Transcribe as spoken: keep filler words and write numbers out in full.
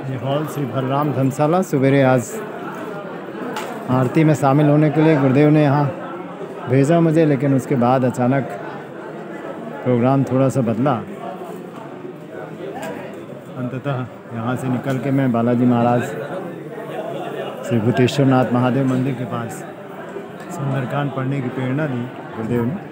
ये हॉल श्री बलराम धर्मशाला। सवेरे आज आरती में शामिल होने के लिए गुरुदेव ने यहाँ भेजा मुझे, लेकिन उसके बाद अचानक प्रोग्राम थोड़ा सा बदला। अंततः यहाँ से निकल के मैं बालाजी महाराज श्री भूतेश्वर नाथ महादेव मंदिर के पास सुंदरकांड पढ़ने की प्रेरणा दी गुरुदेव ने।